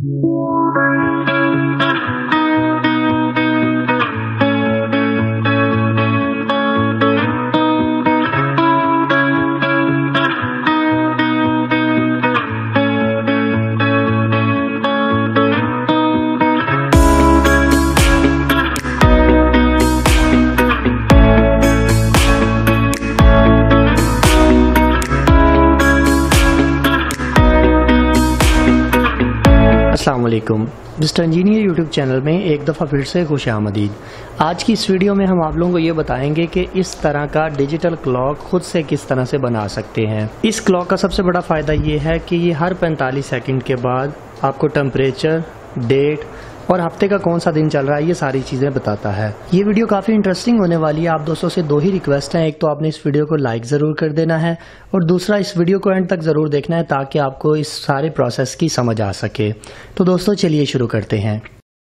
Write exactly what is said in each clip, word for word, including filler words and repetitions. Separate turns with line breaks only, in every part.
अस्सलाम वालेकुम, mister engineer YouTube channel में एक दफ़ा फिर से खुश आमदीद। आज की इस वीडियो में हम आप लोगों को ये बताएंगे कि इस तरह का डिजिटल क्लॉक खुद से किस तरह से बना सकते हैं। इस क्लॉक का सबसे बड़ा फ़ायदा ये है कि ये हर पैंतालीस सेकंड के बाद आपको टेम्परेचर, डेट और हफ्ते का कौन सा दिन चल रहा है ये सारी चीज़ें बताता है। ये वीडियो काफ़ी इंटरेस्टिंग होने वाली है। आप दोस्तों से दो ही रिक्वेस्ट हैं, एक तो आपने इस वीडियो को लाइक ज़रूर कर देना है और दूसरा इस वीडियो को एंड तक ज़रूर देखना है ताकि आपको इस सारे प्रोसेस की समझ आ सके। तो दोस्तों चलिए शुरू करते हैं।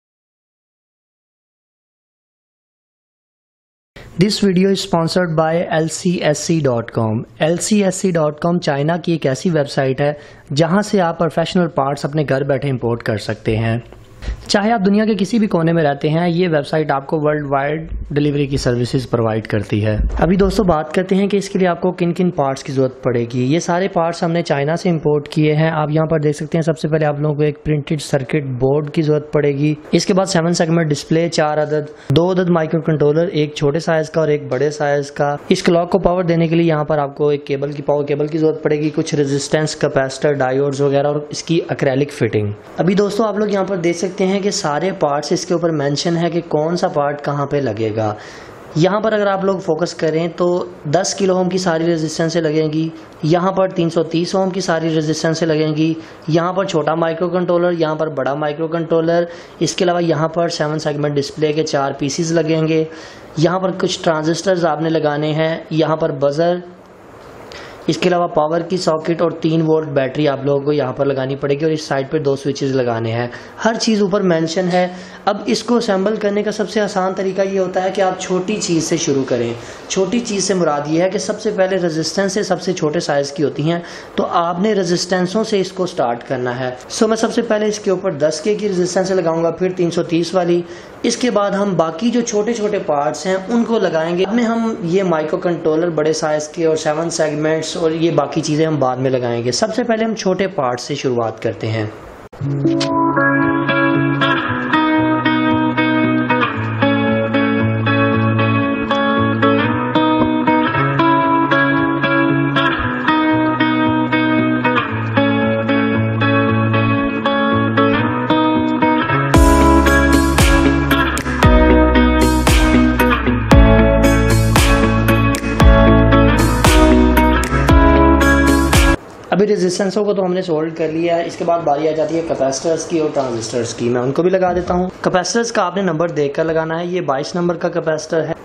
This video is sponsored by L C S C dot com. L C S C dot com China की एक ऐसी वेबसाइट है जहां से आप प्रोफेशनल पार्ट्स अपने घर बैठे इंपोर्ट कर सकते हैं। चाहे आप दुनिया के किसी भी कोने में रहते हैं, ये वेबसाइट आपको वर्ल्ड वाइड डिलीवरी की सर्विसेज प्रोवाइड करती है। अभी दोस्तों बात करते हैं कि इसके लिए आपको किन किन पार्ट्स की जरूरत पड़ेगी। ये सारे पार्ट्स हमने चाइना से इंपोर्ट किए हैं। आप यहाँ पर देख सकते हैं, सबसे पहले आप लोगों को एक प्रिंटेड सर्किट बोर्ड की जरूरत पड़ेगी। इसके बाद सेवन सेगमेंट डिस्प्ले, चार अदद, दो अदद माइक्रो कंट्रोलर, एक छोटे साइज का और एक बड़े साइज का। इस क्लॉक को पावर देने के लिए यहाँ पर आपको एक केबल की पावर केबल की जरूरत पड़ेगी, कुछ रेजिस्टेंस, कैपेसिटर, डायोड्स वगैरह और इसकी एक्रेलिक फिटिंग। अभी दोस्तों आप लोग यहाँ पर देख सकते हैं कि सारे पार्ट्स इसके ऊपर मेंशन है कि कौन सा पार्ट कहाँ पे लगेगा। यहाँ पर अगर आप लोग फोकस करें तो दस किलो ओम की सारी रेजिस्टेंस से लगेंगी, यहाँ पर तीन सौ तीस ओम की सारी रेजिस्टेंस से लगेंगी, यहाँ पर छोटा माइक्रो कंट्रोलर, यहाँ पर बड़ा माइक्रो कंट्रोलर। इसके अलावा यहाँ पर सेवन सेगमेंट डिस्प्ले के चार पीसीज लगेंगे। यहाँ पर कुछ ट्रांजिस्टर्स आपने लगाने हैं, यहाँ पर बजर, इसके अलावा पावर की सॉकेट और तीन वोल्ट बैटरी आप लोगों को यहाँ पर लगानी पड़ेगी और इस साइड पे दो स्विचेस लगाने हैं। हर चीज़ ऊपर मेंशन है। अब इसको असेंबल करने का सबसे आसान तरीका ये होता है कि आप छोटी चीज़ से शुरू करें। छोटी चीज़ से मुराद ये है कि सबसे पहले रेजिस्टेंस से सबसे छोटे साइज़ की होती हैं, तो आपने रेजिस्टेंसों से इसको स्टार्ट करना है। सो मैं सबसे पहले इसके ऊपर दस के की रेजिस्टेंस लगाऊंगा, फिर तीन सौ तीस वाली। इसके बाद हम बाकी जो छोटे छोटे पार्ट्स हैं उनको लगाएंगे। में हम ये माइक्रो कंट्रोलर बड़े साइज़ के और सेवन सेगमेंट्स और ये बाकी चीज़ें हम बाद में लगाएंगे। सबसे पहले हम छोटे पार्ट से शुरुआत करते हैं। अभी रेजिस्टेंसों को तो हमने सोल्ड कर लिया है। इसके बाद बारी आ जाती है कैपेसिटर्स की और ट्रांजिस्टर्स की। मैं उनको भी लगा देता हूँ। कैपेसिटर्स का आपने नंबर देखकर लगाना है। ये बाईस नंबर का कैपेसिटर है।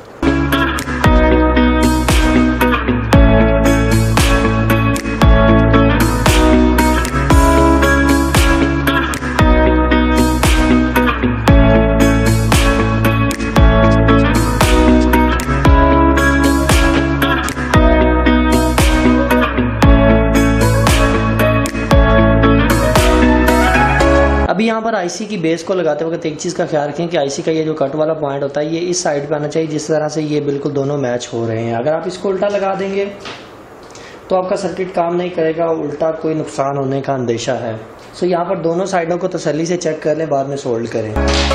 अभी यहाँ पर आईसी की बेस को लगाते वक्त एक चीज़ का ख्याल रखें कि आईसी का ये जो कट वाला पॉइंट होता है ये इस साइड पे आना चाहिए, जिस तरह से ये बिल्कुल दोनों मैच हो रहे हैं। अगर आप इसको उल्टा लगा देंगे तो आपका सर्किट काम नहीं करेगा और उल्टा कोई नुकसान होने का अंदेशा है। सो यहाँ पर दोनों साइडों को तसल्ली से चेक कर लें, बाद में सोल्ड करें।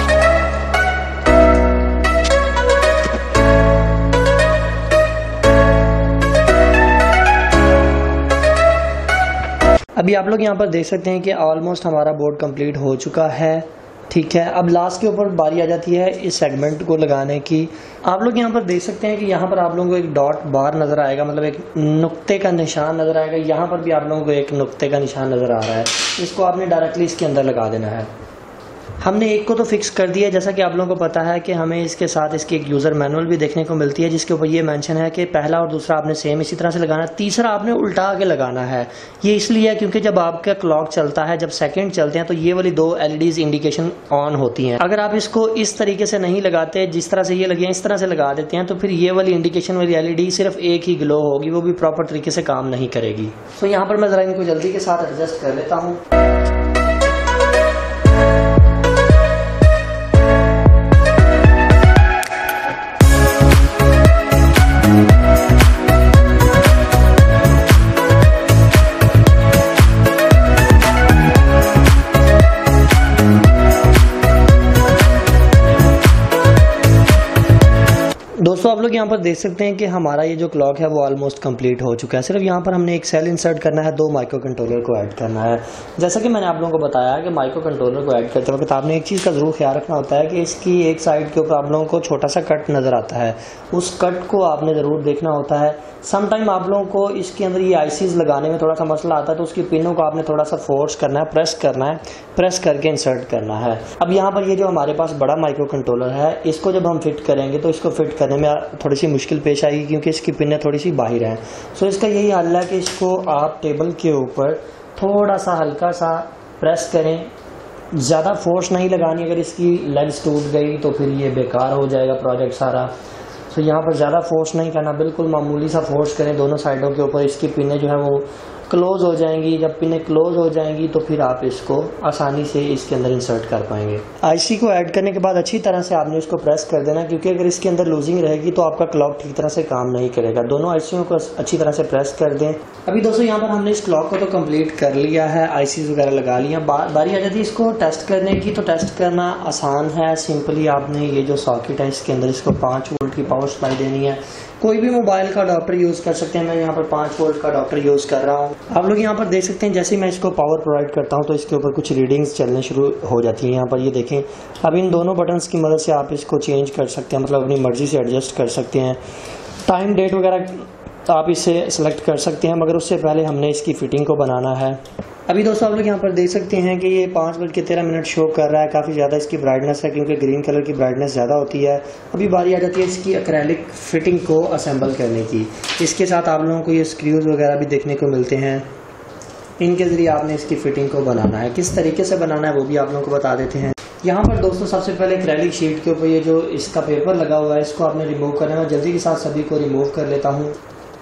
अभी आप लोग यहाँ पर देख सकते हैं कि ऑलमोस्ट हमारा बोर्ड कंप्लीट हो चुका है। ठीक है, अब लास्ट के ऊपर बारी आ जाती है इस सेगमेंट को लगाने की। आप लोग यहाँ पर देख सकते हैं कि यहाँ पर आप लोगों को एक डॉट बार नजर आएगा, मतलब एक नुक्ते का निशान नजर आएगा। यहाँ पर भी आप लोगों को एक नुक्ते का निशान नजर आ रहा है। इसको आपने डायरेक्टली इसके अंदर लगा देना है। हमने एक को तो फिक्स कर दिया, जैसा कि आप लोगों को पता है कि हमें इसके साथ इसकी एक यूज़र मैनुअल भी देखने को मिलती है जिसके ऊपर ये मेंशन है कि पहला और दूसरा आपने सेम इसी तरह से लगाना है, तीसरा आपने उल्टा आगे लगाना है। ये इसलिए है क्योंकि जब आपका क्लॉक चलता है, जब सेकंड चलते हैं, तो ये वाली दो एलईडीज इंडिकेशन ऑन होती हैं। अगर आप इसको इस तरीके से नहीं लगाते, जिस तरह से ये लगी है इस तरह से लगा देते हैं, तो फिर ये वाली इंडिकेशन वाली एलईडी सिर्फ एक ही ग्लो होगी, वो भी प्रॉपर तरीके से काम नहीं करेगी। तो यहाँ पर मैं जरा इनको जल्दी के साथ एडजस्ट कर लेता हूँ। दोस्तों आप लोग यहाँ पर देख सकते हैं कि हमारा ये जो क्लॉक है वो ऑलमोस्ट कंप्लीट हो चुका है। सिर्फ यहाँ पर हमने एक सेल इंसर्ट करना है, दो माइक्रो कंट्रोलर को ऐड करना है। जैसा कि मैंने आप लोगों को बताया कि माइक्रो कंट्रोलर को ऐड करते वक्त आपने एक चीज़ का ज़रूर ख्याल रखना होता है कि इसकी एक साइड के ऊपर आप लोगों को छोटा सा कट नज़र आता है, उस कट को आपने ज़रूर देखना होता है। समटाइम आप लोगों को इसके अंदर ये आईसीज लगाने में थोड़ा सा मसला आता है, तो उसकी पिनों को आपने थोड़ा सा फोर्स करना है, प्रेस करना है, प्रेस करके इंसर्ट करना है। अब यहाँ पर ये जो हमारे पास बड़ा माइक्रो कंट्रोलर है, इसको जब हम फिट करेंगे तो इसको फिट करने में थोड़ी सी मुश्किल पेश आएगी क्योंकि इसकी पिनें थोड़ी सी बाहर हैं। सो इसका यही हल है कि इसको आप टेबल के ऊपर थोड़ा सा हल्का सा प्रेस करें, ज़्यादा फोर्स नहीं लगानी। अगर इसकी लेग्स टूट गई तो फिर ये बेकार हो जाएगा प्रोजेक्ट सारा। सो यहाँ पर ज़्यादा फोर्स नहीं करना, बिल्कुल मामूली सा फोर्स करें दोनों साइडों के ऊपर। इसकी पिनें जो है वो क्लोज हो जाएंगी। जब पिनें क्लोज हो जाएंगी तो फिर आप इसको आसानी से इसके अंदर इंसर्ट कर पाएंगे। आईसी को ऐड करने के बाद अच्छी तरह से आपने इसको प्रेस कर देना, क्योंकि अगर इसके अंदर लूजिंग रहेगी तो आपका क्लॉक ठीक तरह से काम नहीं करेगा। दोनों आईसीओ को अच्छी तरह से प्रेस कर दें। अभी दोस्तों यहाँ पर हमने इस क्लॉक को तो कंप्लीट कर लिया है, आईसीज वगैरह लगा लिया। बा, बारी आ जाती है इसको टेस्ट करने की। तो टेस्ट करना आसान है, सिंपली आपने ये जो सॉकेट है इसके अंदर इसको पाँच वोल्ट की पावर सप्लाई देनी है। कोई भी मोबाइल का अडॉप्टर यूज़ कर सकते हैं। मैं यहाँ पर पाँच वोल्ट का अडॉप्टर यूज़ कर रहा हूँ। आप लोग यहाँ पर देख सकते हैं जैसे मैं इसको पावर प्रोवाइड करता हूँ तो इसके ऊपर कुछ रीडिंग्स चलने शुरू हो जाती हैं। यहाँ पर ये देखें, अब इन दोनों बटन्स की मदद से आप इसको चेंज कर सकते हैं, मतलब अपनी मर्जी से एडजस्ट कर सकते हैं। टाइम डेट वगैरह आप इसे सेलेक्ट कर सकते हैं, मगर उससे पहले हमने इसकी फिटिंग को बनाना है। अभी दोस्तों आप लोग यहाँ पर देख सकते हैं कि ये पाँच बज के तेरह मिनट शो कर रहा है। काफ़ी ज़्यादा इसकी ब्राइटनेस है क्योंकि ग्रीन कलर की ब्राइटनेस ज़्यादा होती है। अभी बारी आ जाती है इसकी एक्रेलिक फिटिंग को असेंबल करने की। इसके साथ आप लोगों को ये स्क्रूज वगैरह भी देखने को मिलते हैं, इनके ज़रिए आपने इसकी फिटिंग को बनाना है। किस तरीके से बनाना है वो भी आप लोगों को बता देते हैं। यहाँ पर दोस्तों सबसे पहले एक्रेलिक शीट के ऊपर ये जो इसका पेपर लगा हुआ है इसको आपने रिमूव करना है। जल्दी के साथ सभी को रिमूव कर लेता हूँ।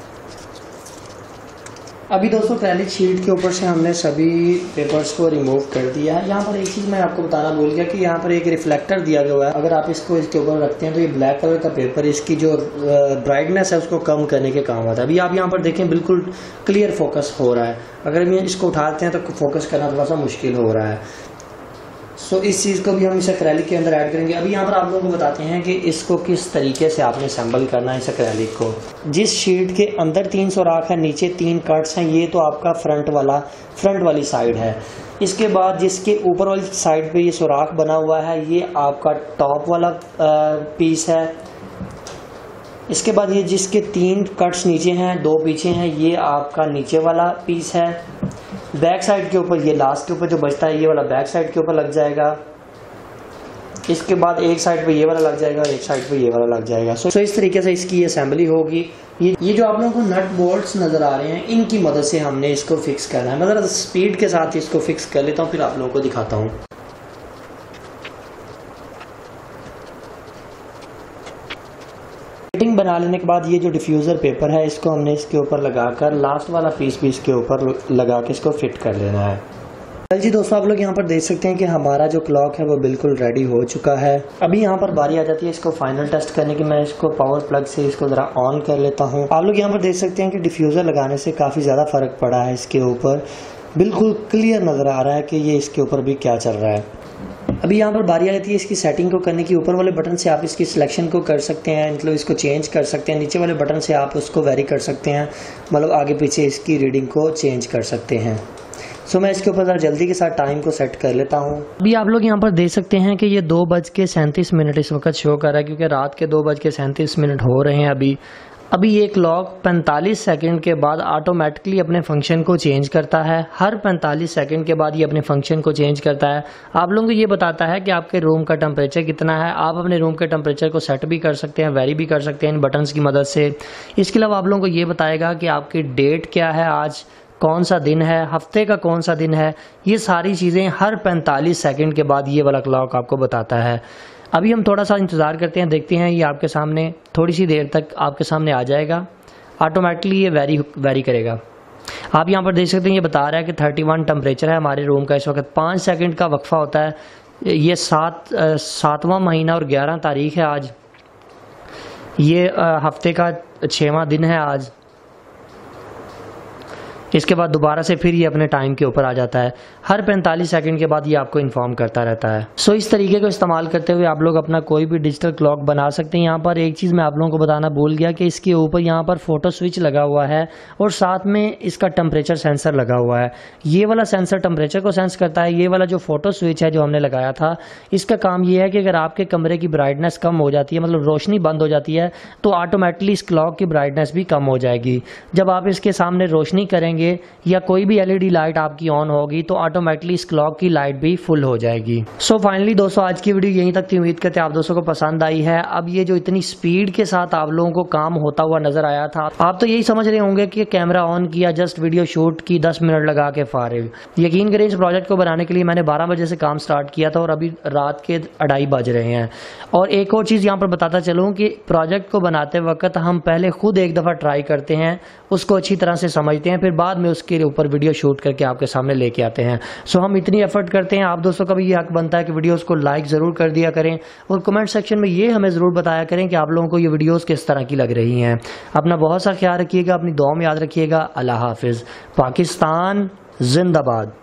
अभी दोस्तों एक्रेलिक शीट के ऊपर से हमने सभी पेपर्स को रिमूव कर दिया है। यहाँ पर एक चीज़ मैं आपको बताना भूल गया कि यहाँ पर एक रिफ्लेक्टर दिया गया है। अगर आप इसको इसके ऊपर रखते हैं तो ये ब्लैक कलर का पेपर इसकी जो ब्राइटनेस है उसको कम करने के काम आता है। अभी आप यहाँ पर देखें बिल्कुल क्लियर फोकस हो रहा है। अगर हम इसको उठाते हैं तो फोकस करना थोड़ा सा मुश्किल हो रहा है। सो so, इस चीज़ को भी हम इस एक्रेलिक के अंदर ऐड करेंगे। अभी यहाँ पर आप लोगों को बताते हैं कि इसको किस तरीके से आपने असेंबल करना है इस एक्रेलिक को। जिस शीट के अंदर तीन सुराख है, नीचे तीन कट्स हैं, ये तो आपका फ्रंट वाला फ्रंट वाली साइड है। इसके बाद जिसके ऊपर वाली साइड पे ये सुराख बना हुआ है ये आपका टॉप वाला पीस है। इसके बाद ये जिसके तीन कट्स नीचे हैं, दो पीछे हैं, ये आपका नीचे वाला पीस है। बैक साइड के ऊपर ये लास्ट के ऊपर जो बचता है ये वाला बैक साइड के ऊपर लग जाएगा। इसके बाद एक साइड पे ये वाला लग जाएगा और एक साइड पे ये वाला लग जाएगा। सो so, so इस तरीके से इसकी असेंबली होगी। ये ये जो आप लोगों को नट बोल्ट्स नज़र आ रहे हैं इनकी मदद से हमने इसको फिक्स करना है। मतलब स्पीड के साथ इसको फिक्स कर लेता हूँ, फिर आप लोगों को दिखाता हूँ। फिटिंग बना लेने के बाद ये जो डिफ्यूज़र पेपर है इसको हमने इसके ऊपर लगाकर लास्ट वाला पीस भी इसके ऊपर लगा के इसको फिट कर लेना है। चल जी दोस्तों आप लोग यहाँ पर देख सकते हैं कि हमारा जो क्लॉक है वो बिल्कुल रेडी हो चुका है। अभी यहाँ पर बारी आ जाती है इसको फाइनल टेस्ट करने की। मैं इसको पावर प्लग से इसको ज़रा ऑन कर लेता हूँ। आप लोग यहाँ पर देख सकते हैं कि डिफ्यूज़र लगाने से काफ़ी ज़्यादा फ़र्क पड़ा है। इसके ऊपर बिल्कुल क्लियर नज़र आ रहा है कि ये इसके ऊपर भी क्या चल रहा है। अभी यहाँ पर बारी आ जाती है इसकी सेटिंग को करने की। ऊपर वाले बटन से आप इसकी सिलेक्शन को कर सकते हैं, मतलब इसको चेंज कर सकते हैं। नीचे वाले बटन से आप उसको वेरी कर सकते हैं, मतलब आगे पीछे इसकी रीडिंग को चेंज कर सकते हैं। सो so, मैं इसके ऊपर जल्दी के साथ टाइम को सेट कर लेता हूँ। अभी आप लोग यहाँ पर देख सकते हैं कि ये दो बज के सैंतीस मिनट इस वक्त शो कर रहा है, क्योंकि रात के दो बज के सैंतीस मिनट हो रहे हैं अभी। अभी ये क्लॉक पैंतालीस सेकंड के बाद ऑटोमेटिकली अपने फंक्शन को चेंज करता है। हर पैंतालीस सेकंड के बाद ये अपने फंक्शन को चेंज करता है। आप लोगों को ये बताता है कि आपके रूम का टेम्परेचर कितना है। आप अपने रूम के टेम्परेचर को सेट भी कर सकते हैं, वेरी भी कर सकते हैं इन बटन्स की मदद से। इसके अलावा आप लोगों को ये बताएगा कि आपकी डेट क्या है, आज कौन सा दिन है, हफ्ते का कौन सा दिन है। ये सारी चीज़ें हर पैंतालीस सेकंड के बाद ये वाला क्लॉक आपको बताता है। अभी हम थोड़ा सा इंतज़ार करते हैं, देखते हैं ये आपके सामने थोड़ी सी देर तक आपके सामने आ जाएगा। ऑटोमेटिकली ये वेरी वेरी करेगा। आप यहाँ पर देख सकते हैं ये बता रहा है कि इकतीस टेम्परेचर है हमारे रूम का इस वक्त। पाँच सेकंड का वक्फा होता है। ये सात सातवां महीना और ग्यारह तारीख है आज। ये हफ्ते का छठवां दिन है आज। इसके बाद दोबारा से फिर ये अपने टाइम के ऊपर आ जाता है। हर पैंतालीस सेकंड के बाद ये आपको इन्फॉर्म करता रहता है। सो इस तरीके को इस्तेमाल करते हुए आप लोग अपना कोई भी डिजिटल क्लॉक बना सकते हैं। यहाँ पर एक चीज़ मैं आप लोगों को बताना भूल गया कि इसके ऊपर यहाँ पर फोटो स्विच लगा हुआ है और साथ में इसका टेम्परेचर सेंसर लगा हुआ है। ये वाला सेंसर टेम्परेचर को सेंस करता है। ये वाला जो फोटो स्विच है जो हमने लगाया था, इसका काम ये है कि अगर आपके कमरे की ब्राइटनेस कम हो जाती है, मतलब रोशनी बंद हो जाती है, तो ऑटोमेटिकली इस क्लॉक की ब्राइटनेस भी कम हो जाएगी। जब आप इसके सामने रोशनी करेंगे या कोई भी एलईडी लाइट आपकी ऑन होगी तो ऑटोमेटिकली इस क्लॉक की लाइट भी फुल हो जाएगी। सो फाइनली दोस्तों, आज की वीडियो यहीं तक थी। उम्मीद करते हैं आप दोस्तों को पसंद आई है। अब ये जो इतनी स्पीड के साथ आप लोगों को काम होता हुआ नजर आया था, आप तो यही समझ रहे होंगे कि कैमरा ऑन किया, जस्ट वीडियो शूट की, दस मिनट लगा के फारिग। यकीन करें, इस प्रोजेक्ट को बनाने के लिए मैंने बारह बजे से काम स्टार्ट किया था और अभी रात के अढ़ाई बज रहे हैं। और एक और चीज़ यहाँ पर बताता चलूँ कि प्रोजेक्ट को बनाते वक्त हम पहले खुद एक दफ़ा ट्राई करते हैं, उसको अच्छी तरह से समझते हैं, फिर बाद में उसके ऊपर वीडियो शूट करके आपके सामने लेके आते हैं। सो हम इतनी एफर्ट करते हैं, आप दोस्तों का भी ये हक बनता है कि वीडियोस को लाइक ज़रूर कर दिया करें और कमेंट सेक्शन में ये हमें ज़रूर बताया करें कि आप लोगों को ये वीडियोस किस तरह की लग रही हैं। अपना बहुत सा ख्याल रखिएगा, अपनी दुआ में याद रखिएगा। अल्लाह हाफिज़। पाकिस्तान जिंदाबाद।